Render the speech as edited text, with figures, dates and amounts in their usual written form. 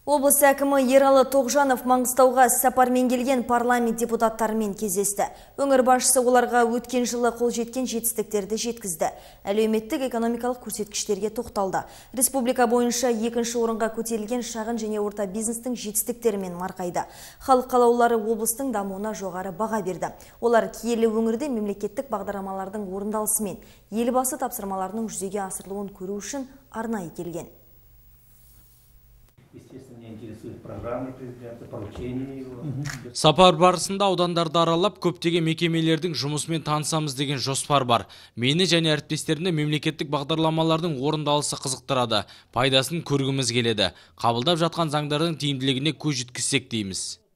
Облыс әкімі Ералы Тоғжанов Маңғыстауға сапармен келген парламент депутаттарымен кездесті. Өңір басшысы оларға өткен жылы қол жеткен жетістіктерді жеткізді. Әлеуметтік экономикалық көрсеткіштерге тоқталды. Республика бойынша екінші орынға көтерілген шағын және орта бизнестің жетістіктерімен марқайды. Халық қалаулылары облыстың дамуына жоғары баға берді. Олар киелі өңірде мемлекеттік бағдарламалардың орындалысымен елбасы тапсырмаларының жүзеге асырылуын көру үшін арнайы келген. Сапар барысында аудандарды аралап көптеген мекемелердің жұмысымен танысамыз деген жоспар бар. Мені және әріптестерімді мемлекеттік бағдарламалардың орындалысы қызықтырады. Пайдасын көргіміз келеді. Қабылдап жатқан заңдардың тиімділігіне көз жеткізсек дейміз.